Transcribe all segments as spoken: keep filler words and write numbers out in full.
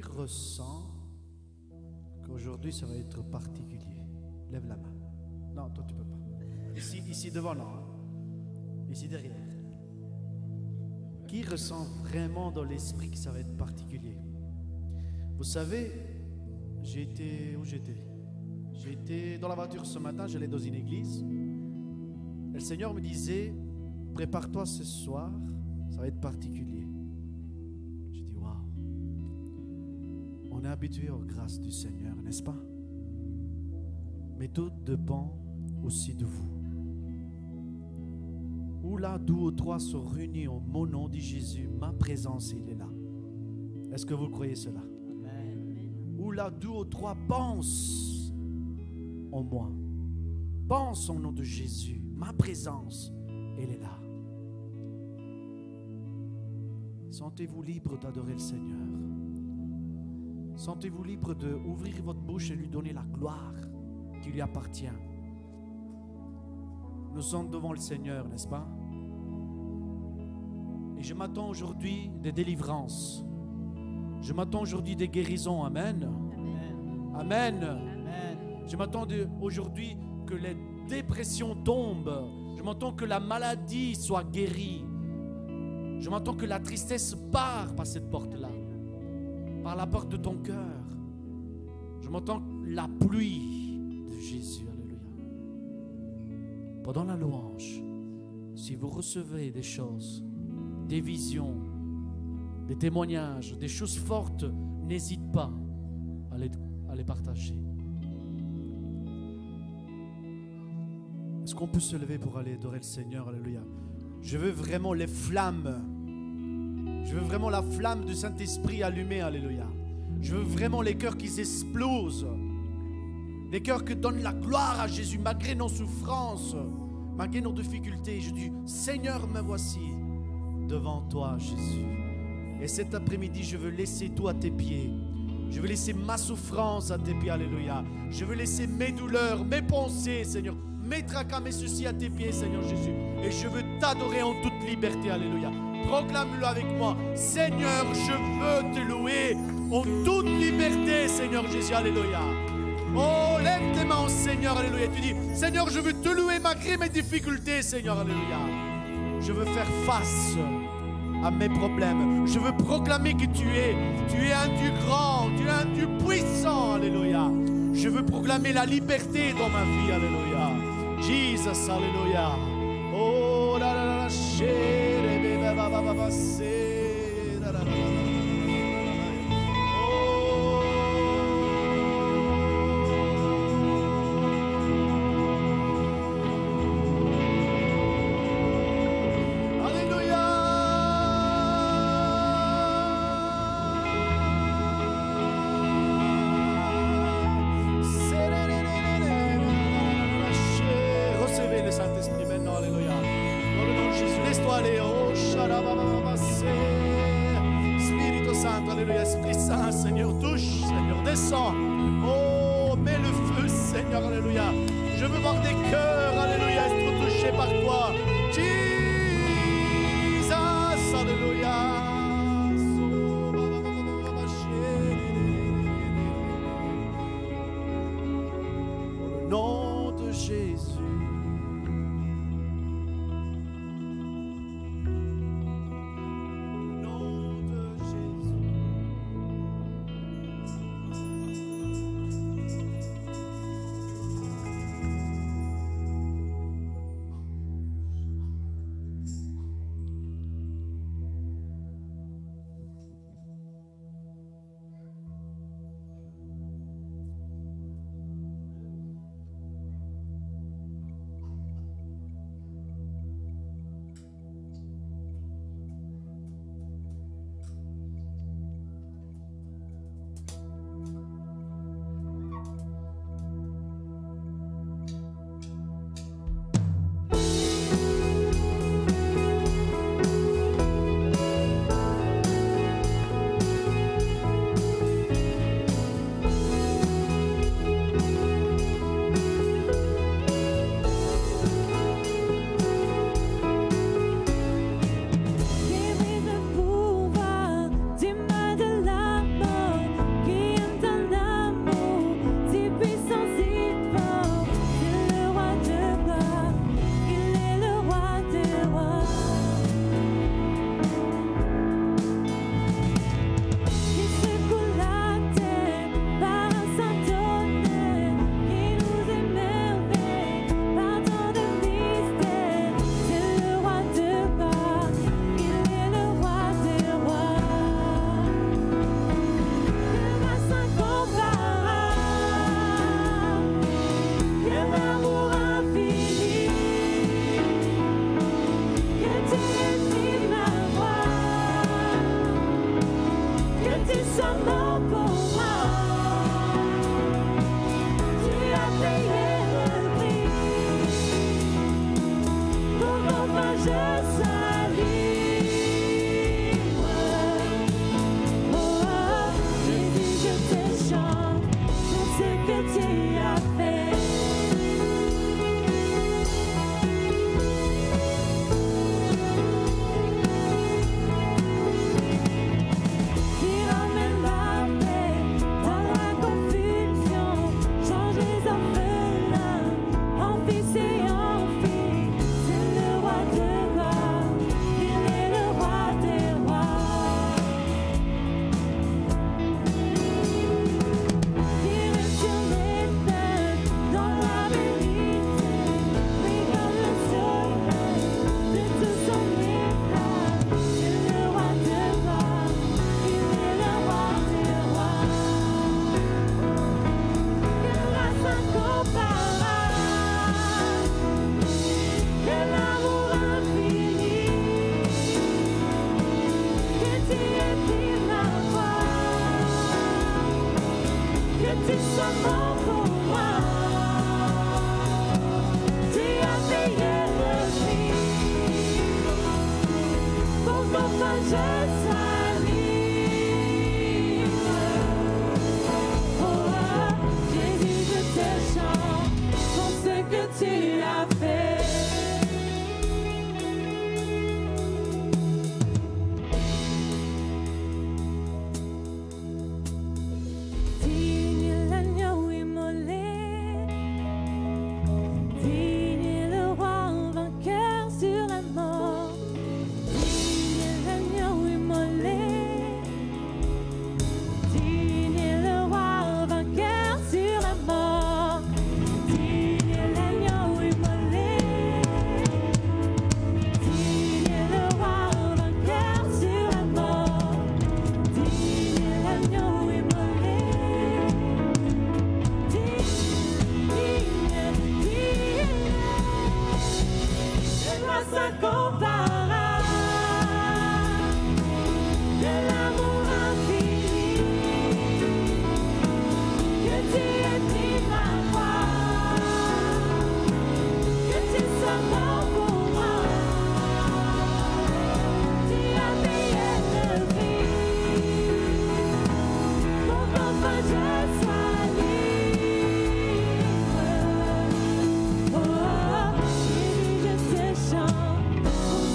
Qui ressent qu'aujourd'hui ça va être particulier? Lève la main. Non, toi tu peux pas. Ici, ici devant, non. Hein? Ici derrière. Qui ressent vraiment dans l'esprit que ça va être particulier? Vous savez, j'ai été... Où j'étais? J'ai été dans la voiture ce matin, j'allais dans une église. Et le Seigneur me disait, prépare-toi ce soir, ça va être particulier. J'ai dit, waouh. On est habitué aux grâces du Seigneur, n'est-ce pas? Mais tout dépend aussi de vous. Où là, deux ou trois sont réunis au mon nom, dit Jésus, ma présence, il est là. Est-ce que vous croyez cela? Amen. Où là, deux ou trois pensent en moi, pensent au nom de Jésus, ma présence, elle est là. Sentez-vous libre d'adorer le Seigneur. Sentez-vous libre d'ouvrir votre bouche et lui donner la gloire qui lui appartient. Nous sommes devant le Seigneur, n'est-ce pas? Et je m'attends aujourd'hui des délivrances. Je m'attends aujourd'hui des guérisons. Amen. Amen. Amen. Amen. Je m'attends aujourd'hui que les dépressions tombent. Je m'attends que la maladie soit guérie. Je m'attends que la tristesse part par cette porte-là, par la porte de ton cœur. Je m'attends la pluie de Jésus. Pendant la louange, si vous recevez des choses, des visions, des témoignages, des choses fortes, n'hésite pas à les, à les partager. Est-ce qu'on peut se lever pour aller adorer le Seigneur? Alléluia. Je veux vraiment les flammes. Je veux vraiment la flamme du Saint-Esprit allumée. Alléluia. Je veux vraiment les cœurs qui explosent. Des cœurs qui donnent la gloire à Jésus malgré nos souffrances, malgré nos difficultés. Je dis, Seigneur, me voici devant toi, Jésus. Et cet après-midi, je veux laisser tout à tes pieds. Je veux laisser ma souffrance à tes pieds, alléluia. Je veux laisser mes douleurs, mes pensées, Seigneur, mes tracas, mes soucis à tes pieds, Seigneur Jésus. Et je veux t'adorer en toute liberté, alléluia. Proclame-le avec moi. Seigneur, je veux te louer en toute liberté, Seigneur Jésus, alléluia. Oh, lève tes mains au Seigneur, alléluia. Tu dis, Seigneur, je veux te louer malgré mes difficultés, Seigneur, alléluia. Je veux faire face à mes problèmes. Je veux proclamer que tu es, tu es un Dieu grand, tu es un Dieu puissant, alléluia. Je veux proclamer la liberté dans ma vie, alléluia. Jesus, alléluia. Oh, la la la, chérie, bébé, va, va, va, va, c'est, la la la. Esprit Saint, Seigneur, touche, Seignor, descends. Oh, mets le feu, Seigneur, alléluia. Je veux voir des cœurs, alléluia, être touchés par toi. Jesus, alléluia. Au nom de Jésus. Oh, Jésus, je te chante.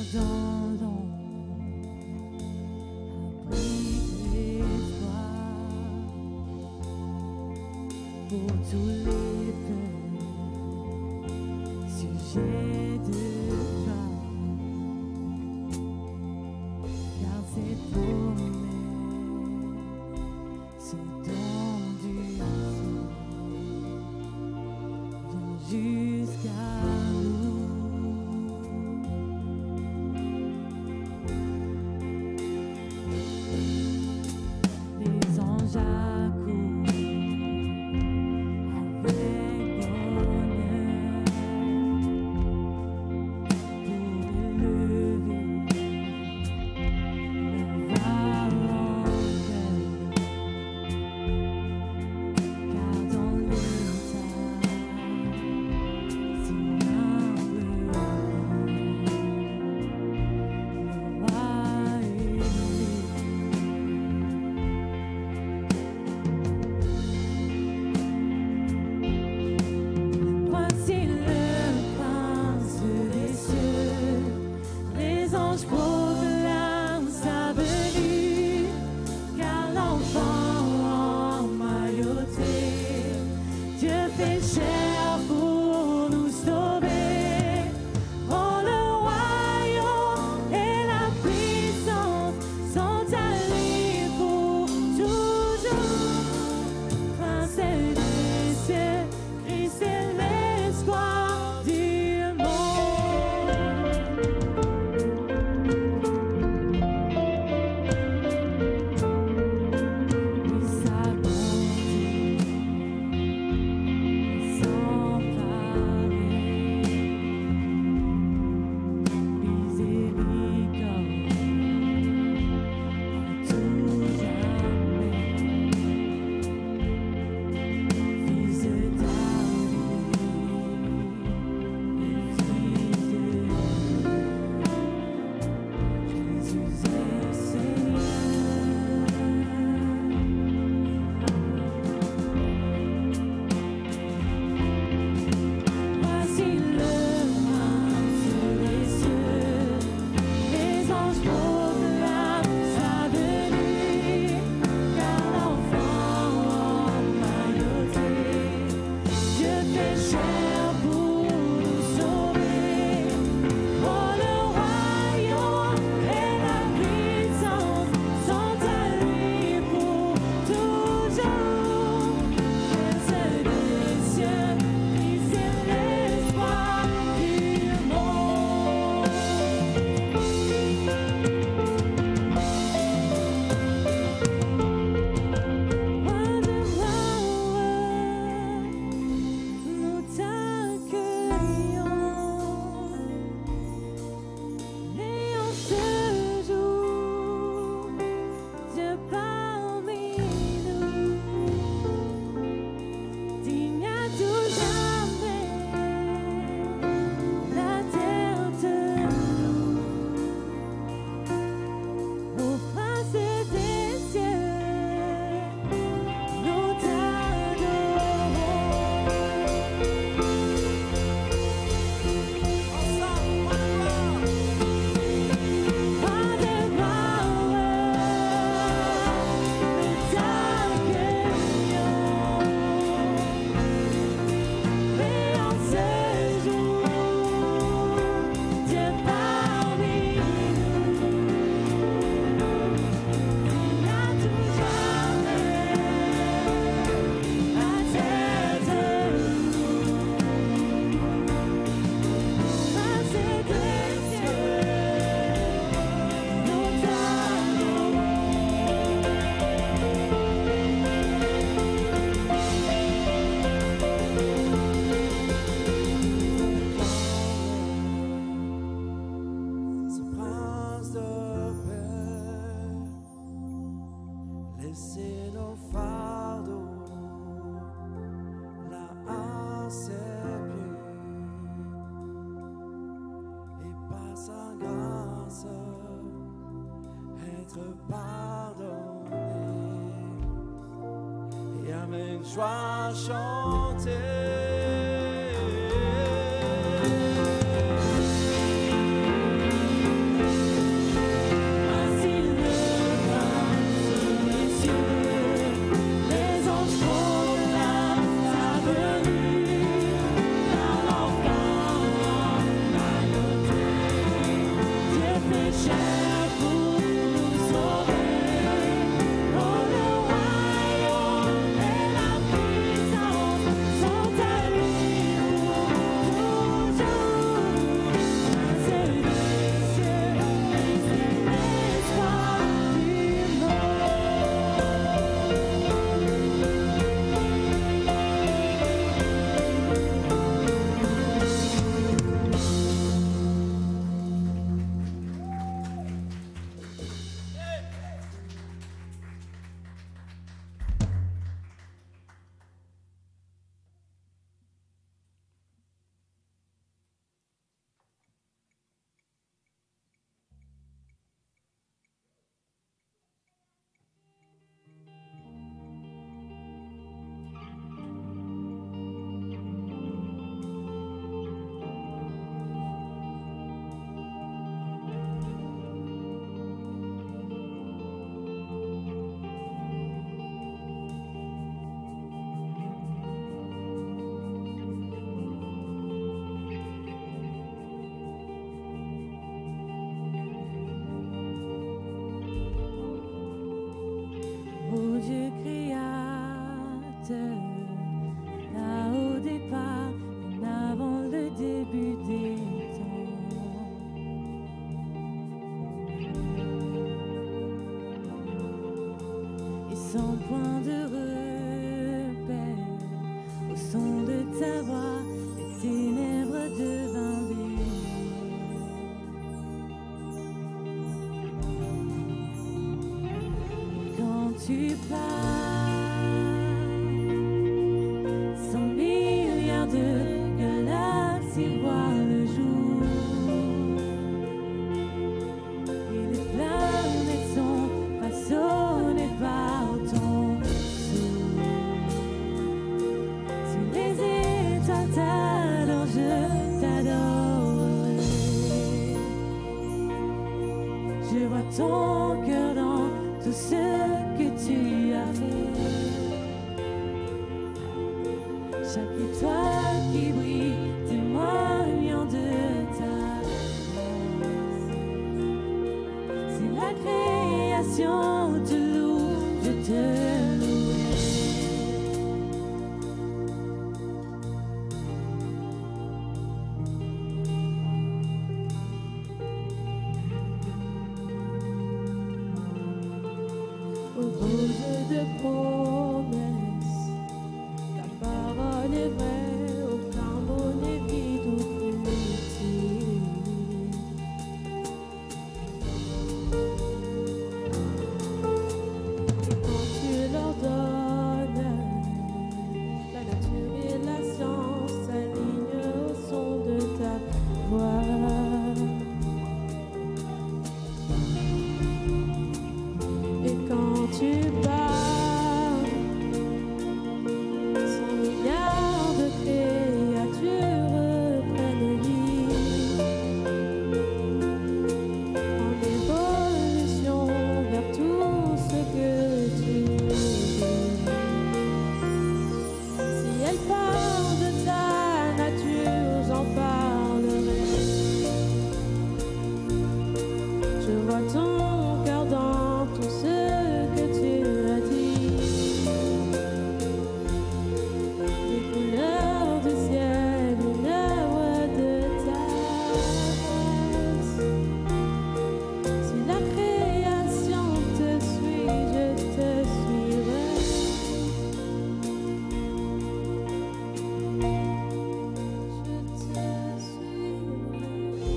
joie chanter. point de repère. Au son de ta voix, les ténèbres devinrent lumière. Quand tu pars, cent milliards de galaxies voient le jour. Et les planètes sont façonnées par ton souffle. Si les étoiles t'adorent, je t'adorerai. Je vois ton cœur dans tout ce que tu as fait. Chaque étoile qui brille témoignant de ta grâce. C'est la création, te loue, je te louerai. Au beau jeu de promesses, ta parole est vraie, aucun mot n'est vide ou futile. Et quand tu leur donnes, la nature et la science s'alignent au son de ta voix. Et quand tu pars, cent milliards de créatures prennent vie en évolution vers tout ce que tu es. Si elle part de ta nature, j'en parlerai. Je vois ton cœur dans tout ce que tu as dit. Les couleurs du ciel, une œuvre de ta grâce. Si la création te suit, je te suivrai. Je te suivrai.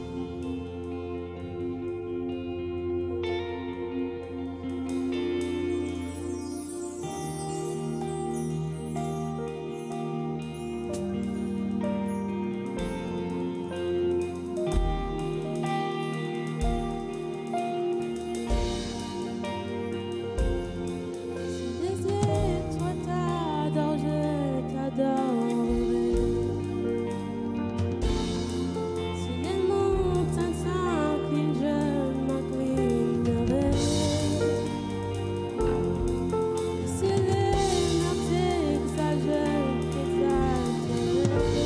Si les étoiles t'adorent, je t'adorerai. Si les montagnes s'inclinent, je m'inclinerai. Si les mers t'exaltent, je t'exalterai.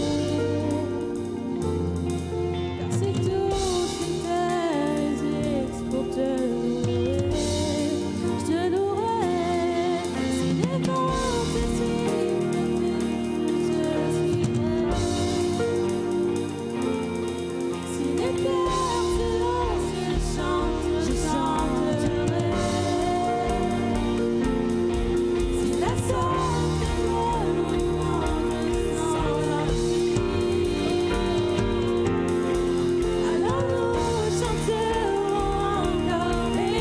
Car si tous ces terres pour te louer, je te louerai. Si les vents te sifflent, je suivrai. Si les cœurs te lancent, je chante, je chanterai. Si la sorte est loin, je s'enfuit. Alors nous chanterons encore et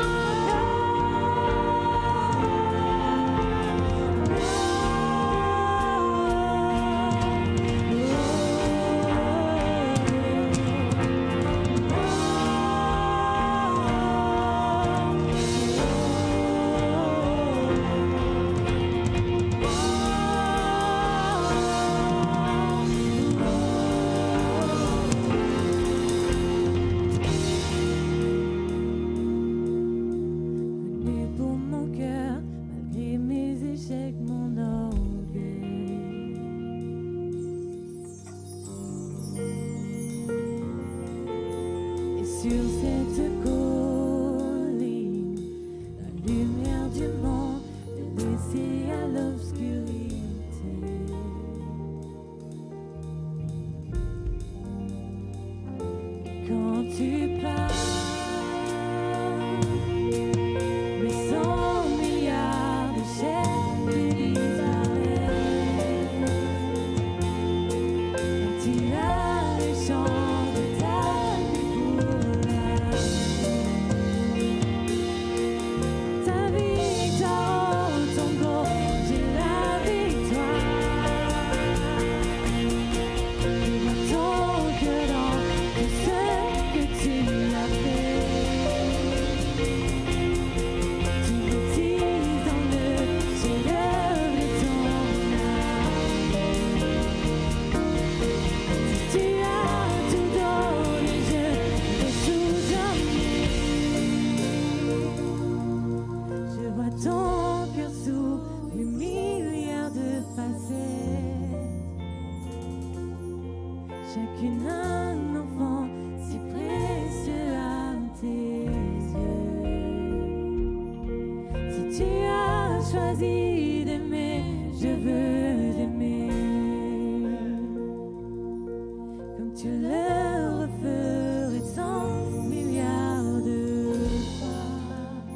Venu pour mon cœur, malgré mes échecs, mon orgueil. Et sur cette colline, la lumière du monde est laissée à l'obscurité. Quand tu pars, mais cent milliards chacune un enfant si précieux à tes yeux. Si tu as choisi d'aimer, je veux t'aimer comme tu le referais cent milliards de fois.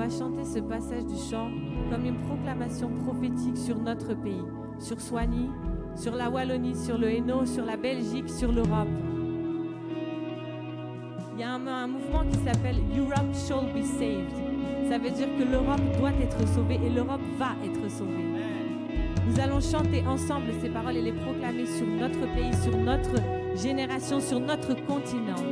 chanter ce passage du chant comme une proclamation prophétique sur notre pays, sur Soigny, sur la Wallonie, sur le Hainaut, sur la Belgique, sur l'Europe. Il y a un, un mouvement qui s'appelle Europe shall be saved. Ça veut dire que l'Europe doit être sauvée et l'Europe va être sauvée. Nous allons chanter ensemble ces paroles et les proclamer sur notre pays, sur notre génération, sur notre continent.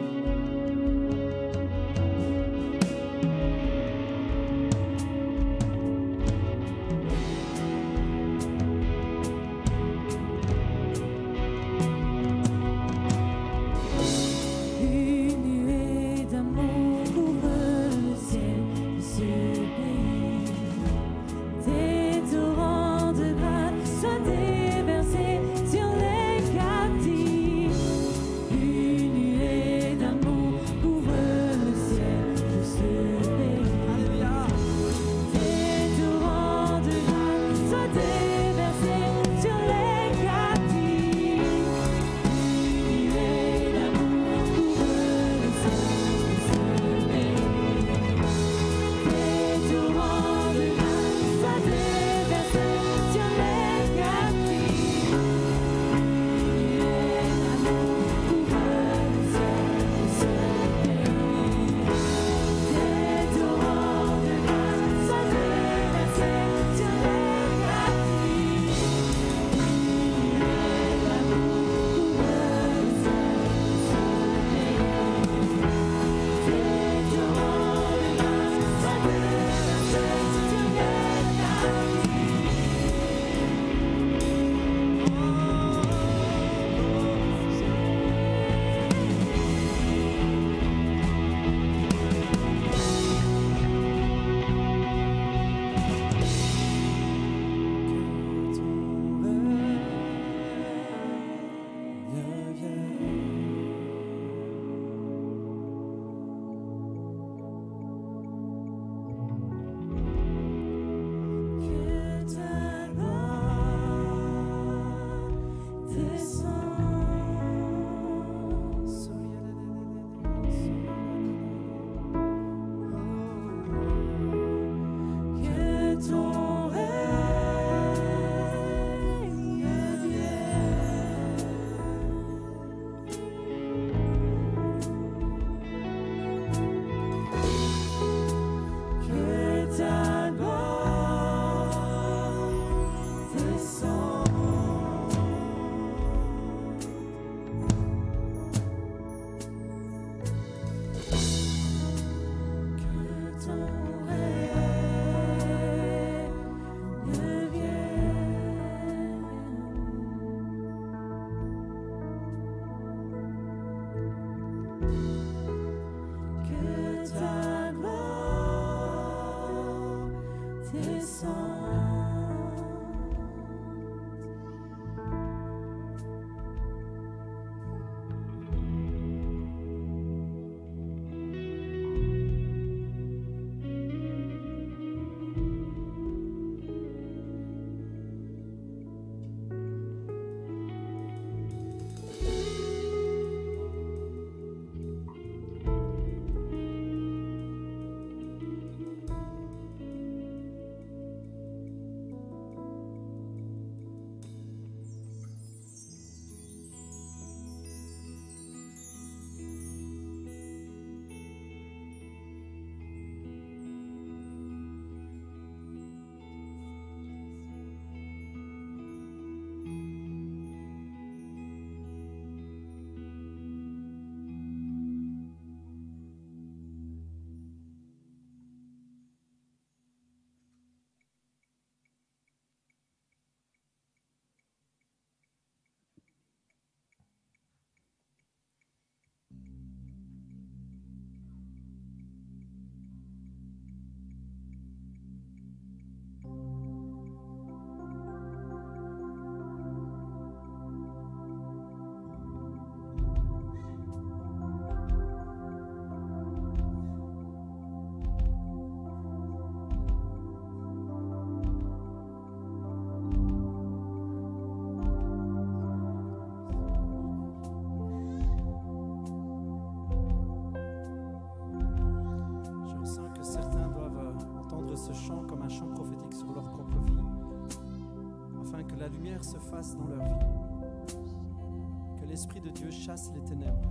ce chant comme un chant prophétique sur leur propre vie, afin que la lumière se fasse dans leur vie, que l'Esprit de Dieu chasse les ténèbres.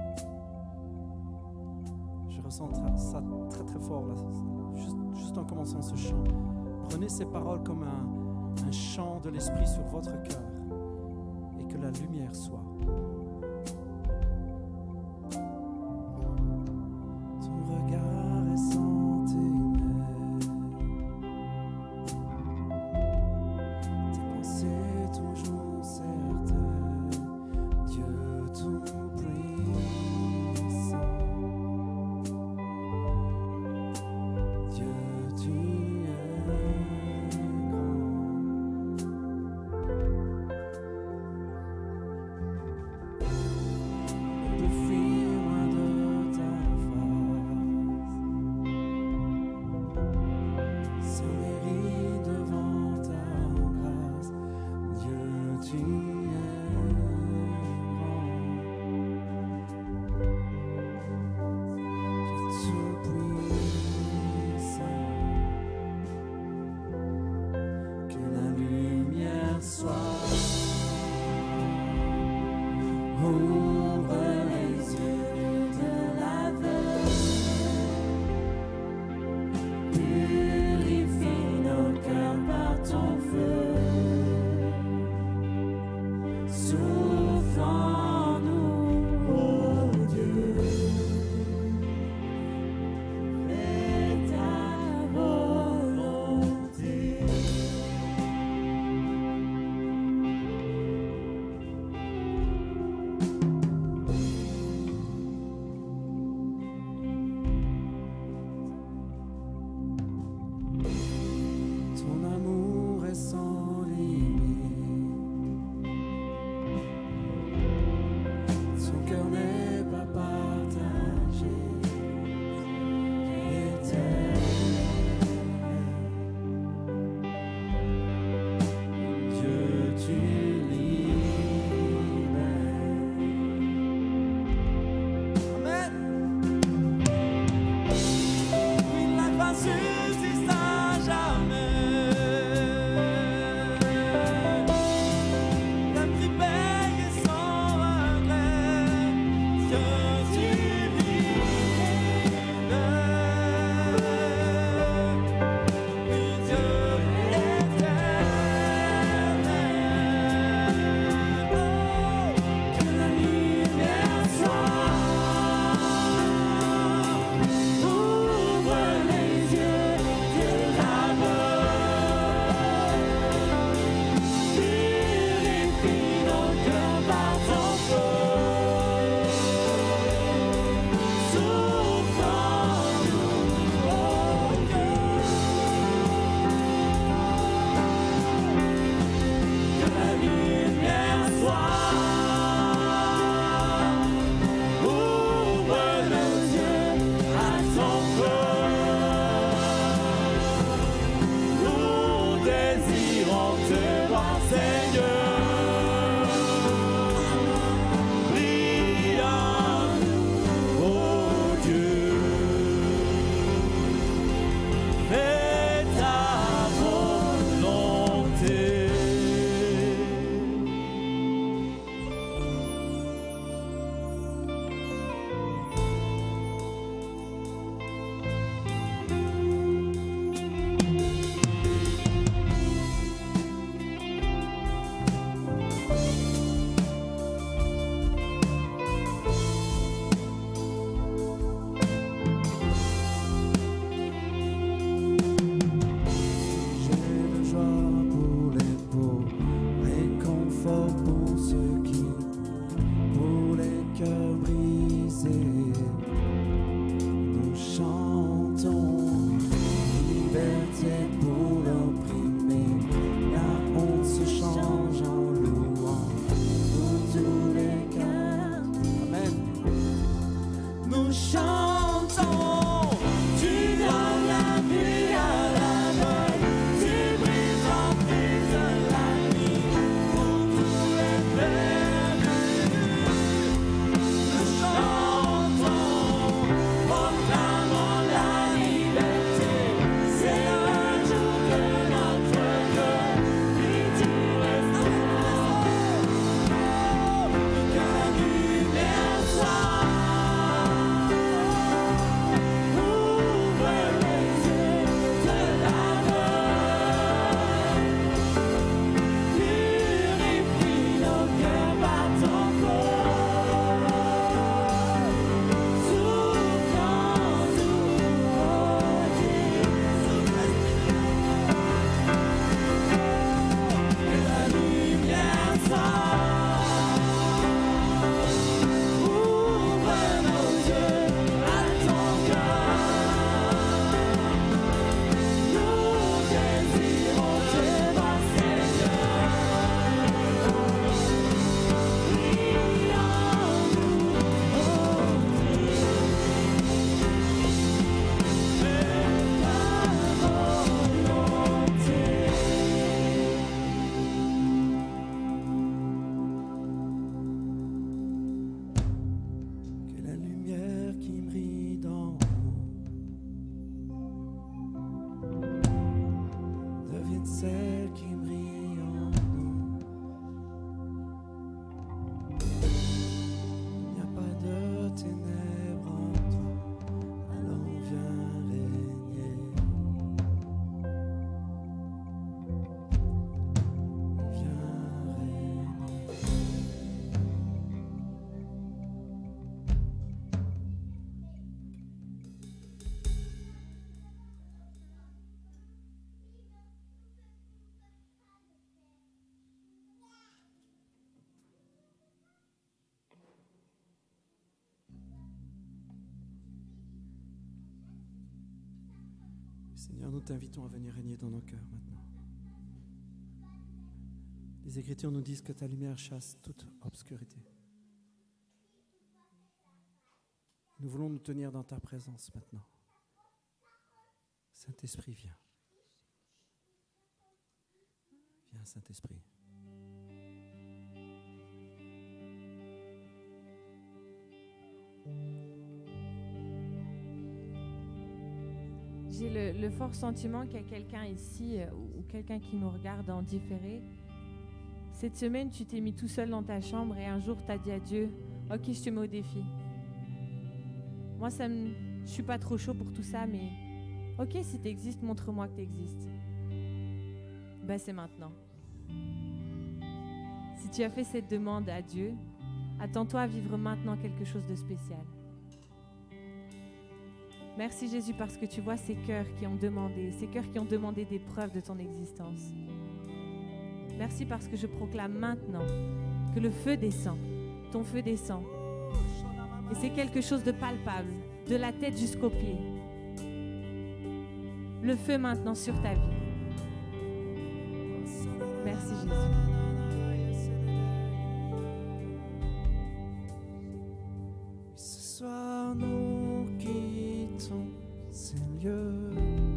Je ressens ça très très fort là, juste, juste en commençant ce chant. Prenez ces paroles comme un, un chant de l'Esprit sur votre cœur et que la lumière soit. C'est Seigneur, nous t'invitons à venir régner dans nos cœurs maintenant. Les Écritures nous disent que ta lumière chasse toute obscurité. Nous voulons nous tenir dans ta présence maintenant. Saint-Esprit, viens. Viens, Saint-Esprit. J'ai le, le fort sentiment qu'il y a quelqu'un ici euh, ou, ou quelqu'un qui nous regarde en différé. Cette semaine, tu t'es mis tout seul dans ta chambre et un jour, tu as dit à Dieu, « Ok, je te mets au défi. » Moi, ça me, je suis pas trop chaud pour tout ça, mais ok, si tu existes, montre-moi que tu existes. Ben, c'est maintenant. Si tu as fait cette demande à Dieu, attends-toi à vivre maintenant quelque chose de spécial. Merci Jésus parce que tu vois ces cœurs qui ont demandé, ces cœurs qui ont demandé des preuves de ton existence. Merci parce que je proclame maintenant que le feu descend, ton feu descend. Et c'est quelque chose de palpable, de la tête jusqu'aux pieds. Le feu maintenant sur ta vie. Merci Jésus. Ce soir nous quittons ces lieux,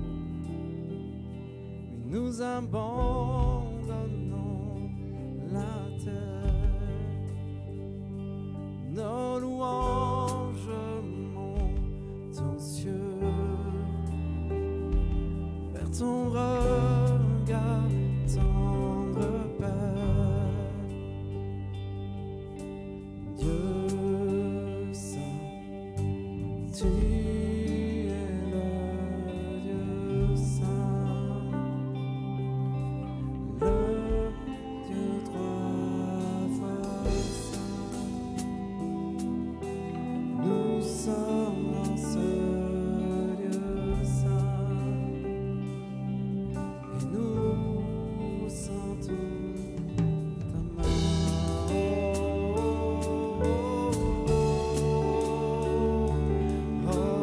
mais nous abandonnons la terre. Nos louanges montent aux cieux, vers ton regard tendre Père. Dieu saint, tu es le Dieu saint, le Dieu trois fois saint. Nous sommes en ce lieu saint et nous sentons ta main. Oh, oh, oh, oh.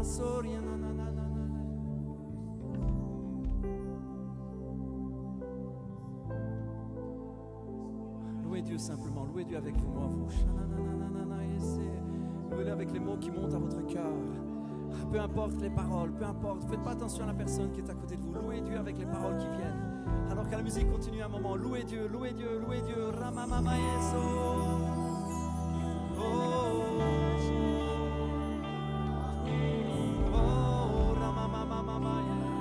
soria na na na na na. Louez Dieu simplement, louez Dieu avec vous, moi, vous. Louez-le avec les mots qui montent à votre cœur. Peu importe les paroles, peu importe, faites pas attention à la personne qui est à côté de vous. Louez Dieu avec les paroles qui viennent. Alors que la musique continue un moment, louez Dieu, louez Dieu, louez Dieu. Ramamama yeso. Oh, oh, ramamama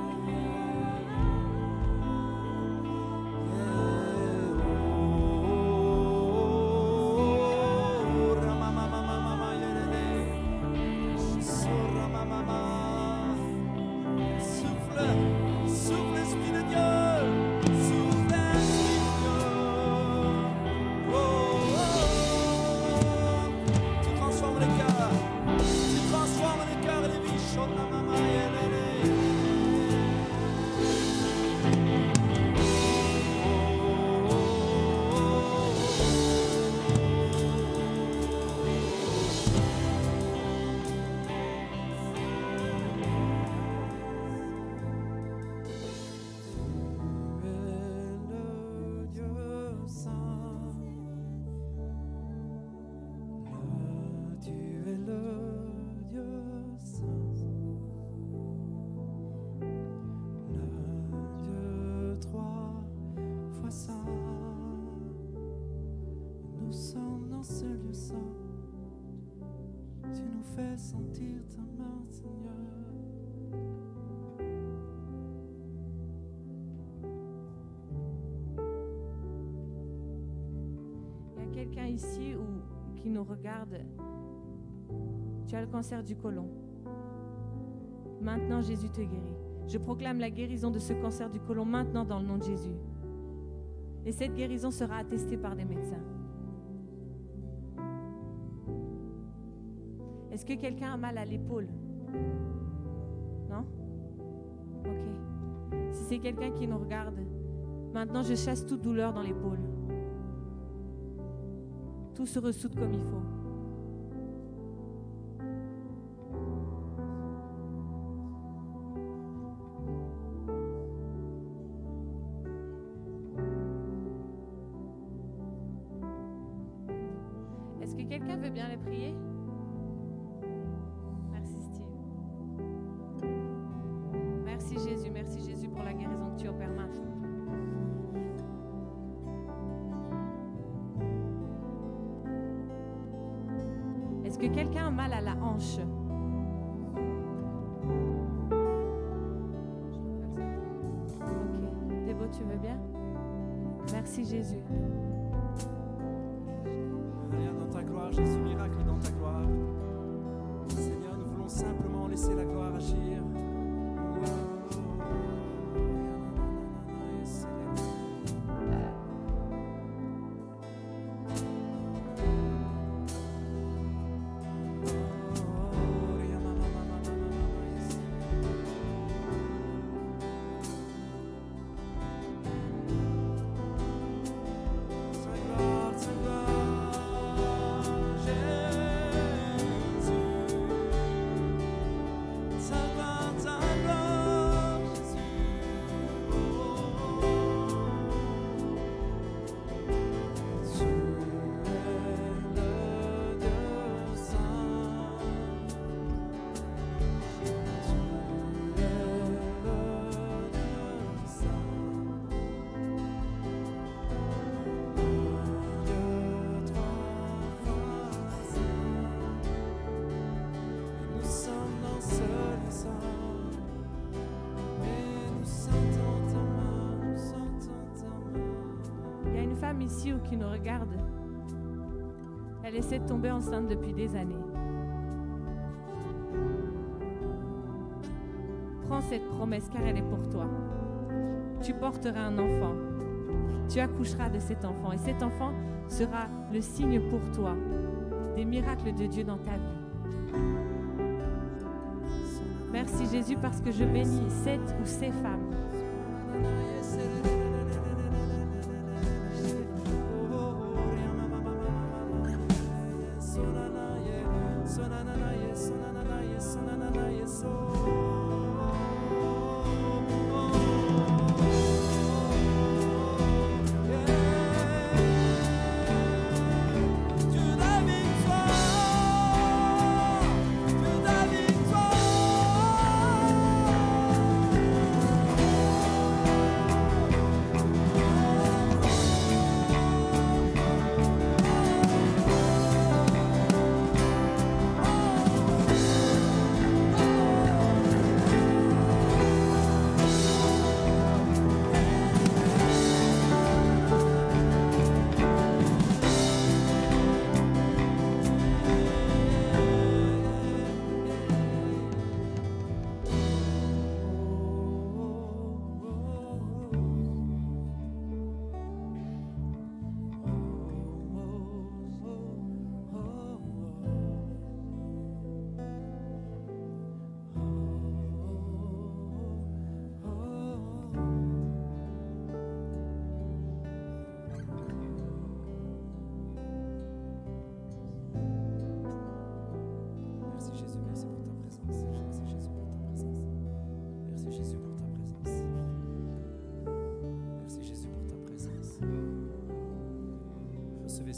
fais sentir ta main, Seigneur. Il y a quelqu'un ici ou qui nous regarde. Tu as le cancer du côlon. Maintenant, Jésus te guérit. Je proclame la guérison de ce cancer du côlon maintenant dans le nom de Jésus. Et cette guérison sera attestée par des médecins. Est-ce que quelqu'un a mal à l'épaule? Non? Ok. Si c'est quelqu'un qui nous regarde, maintenant je chasse toute douleur dans l'épaule. Tout se ressoude comme il faut. Est-ce que quelqu'un veut bien les prier? Merci Steve. Merci Jésus, merci Jésus pour la guérison que tu opères maintenant. Est-ce que quelqu'un a mal à la hanche? Ok. Débo, tu veux bien? Merci Jésus. Alléluia, dans ta gloire, Jésus, miracle dans ta gloire. Seigneur, nous voulons simplement laisser la gloire agir. Ici ou qui nous regarde, elle essaie de tomber enceinte depuis des années. Prends cette promesse car elle est pour toi. Tu porteras un enfant. Tu accoucheras de cet enfant et cet enfant sera le signe pour toi des miracles de Dieu dans ta vie. Merci Jésus parce que je bénis cette ou ces femmes.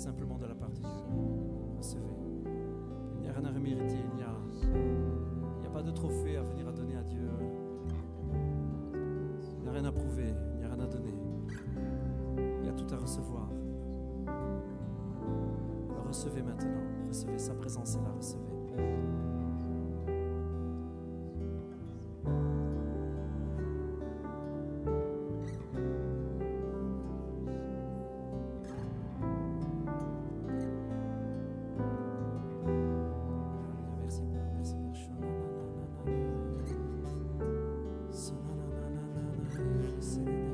simplement de la part de Dieu. Recevez. Il n'y a rien à mériter, il n'y a, il n'y a pas de trophée à venir à donner à Dieu. Il n'y a rien à prouver, il n'y a rien à donner. Il y a tout à recevoir. Alors recevez maintenant, recevez sa présence et la recevez. Merci Père, merci Père.